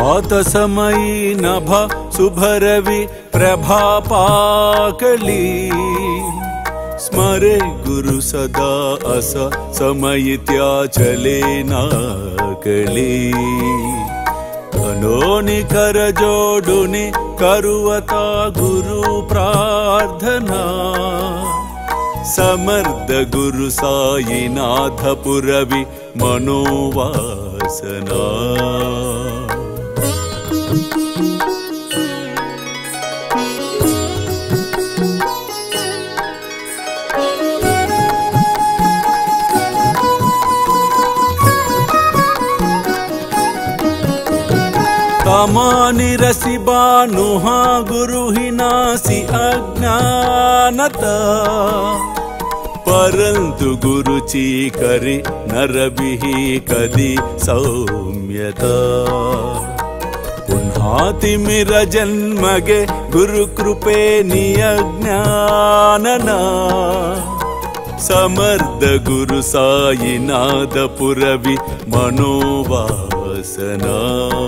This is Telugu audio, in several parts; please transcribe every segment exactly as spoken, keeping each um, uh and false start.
प्रातसमयी नभ शुभरवि प्रभापाकली स्मरे गुरु सदा अस समयित्या चले नाकली कनोनि कर जोडुनि करुवता गुरु प्रार्थना समर्थ गुरु साईनाथ पुरवि मनोवासना तमानि रसि बानुहा गुरु ही नासी अज्ञानता परंतु गुरु ची करि नरबिहि कदि सौम्यता पुन्हाति मिर जन्मगे गुरु कृपे नियज्ञानना समर्थ गुरु साईनाथ पुरवि मनोवासना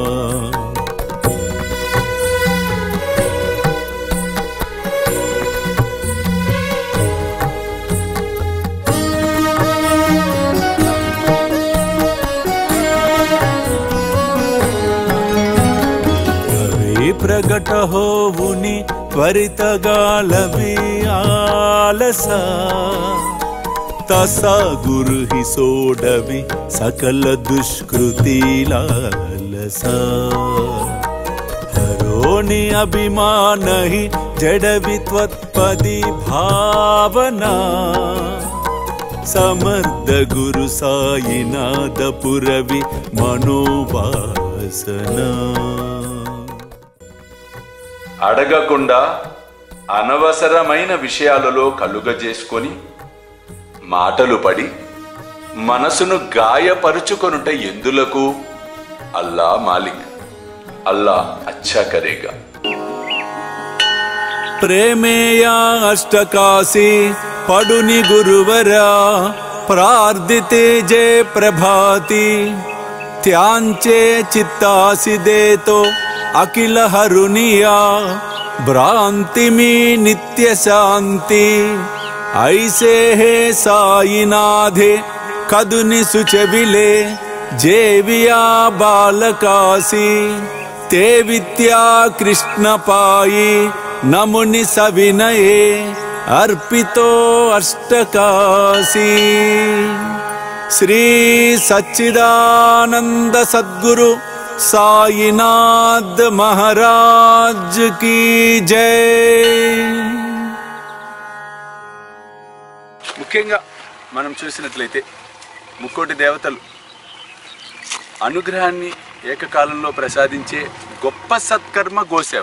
प्रगट होवुनि त्वरित गालवि आलसा तसा गुरु ही सोडवि सकल दुष्कृति लालसा हरोनि अभिमान ही जडवि त्वत्पदि भावना समर्थ गुरु साईनाथ पुरवि मनोवासना అడగకుండా అనవసరమైన విషయాలలో కలుగజేసుకొని మాటలు పడి మనసును గాయపరుచుకొనుట ఎందులకు అల్లా మాలిక్ అల్లా అచ్చా కరేగా ప్రేమేయా అష్టకాసి పడుని గురువరా ప్రార్థితే జయ ప్రభాతి త్యాంచే చిత్తాసి దేతో अखिल हरुनिया भ्रांति में नित्य शांति ऐसे है साईनाथे कदुनि सुचविले जेविया बालकासी ते विद्या कृष्ण पाई नमुनि सविनये अर्पितो अष्टकासी श्री सच्चिदानंद सद्गुरु साईनाथ महाराज की जय। ముఖ్యంగా మనం చూసినట్లయితే ముక్కోటి దేవతలు అనుగ్రహాన్ని ఏకకాలంలో ప్రసాదించే గొప్ప సత్కర్మ గోసేవ.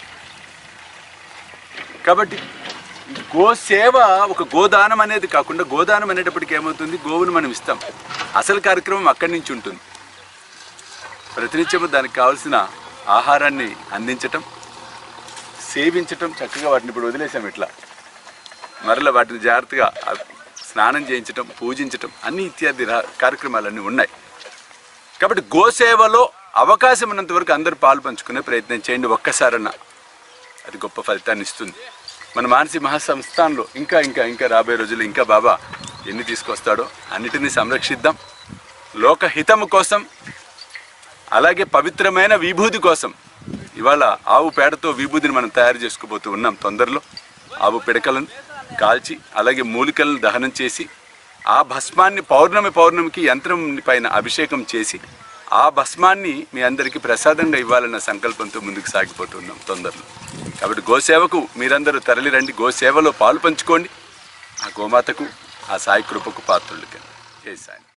కాబట్టి గోసేవ ఒక గోదానం అనేది కాకుండా గోదానం అనేటప్పటికి ఏమవుతుంది, గోవును మనం ఇస్తాం, అసలు కార్యక్రమం అక్కడి నుంచి ఉంటుంది. ప్రతినిత్యము దానికి కావాల్సిన ఆహారాన్ని అందించటం, సేవించటం, చక్కగా వాటిని ఇప్పుడు వదిలేసాం ఇట్లా మరలా వాటిని జాగ్రత్తగా స్నానం చేయించటం, పూజించటం అన్ని ఇత్యాది కార్యక్రమాలన్నీ ఉన్నాయి. కాబట్టి గోసేవలో అవకాశం ఉన్నంత వరకు అందరూ పాలు పంచుకునే ప్రయత్నం చేయండి. ఒక్కసారన్నా అది గొప్ప ఫలితాన్ని ఇస్తుంది. మన మానసి మహాసంస్థానంలో ఇంకా ఇంకా ఇంకా రాబోయే రోజుల్లో ఇంకా బాబా ఎన్ని తీసుకొస్తాడో అన్నిటినీ సంరక్షిద్దాం. లోకహితము కోసం, అలాగే పవిత్రమైన విభూతి కోసం ఇవాళ ఆవు పేడతో విభూతిని మనం తయారు చేసుకోబోతూ ఉన్నాం. తొందరలో ఆవు పిడకలను కాల్చి అలాగే మూలికలను దహనం చేసి ఆ భస్మాన్ని పౌర్ణమి పౌర్ణమికి యంత్రం పైన అభిషేకం చేసి ఆ భస్మాన్ని మీ అందరికీ ప్రసాదంగా ఇవ్వాలన్న సంకల్పంతో ముందుకు సాగిపోతున్నాం తొందరలో. కాబట్టి గోసేవకు మీరందరూ తరలి రండి, గోసేవలో పాలు పంచుకోండి. ఆ గోమాతకు, ఆ సాయి కృపకు పాత్రులు. జై సాయి.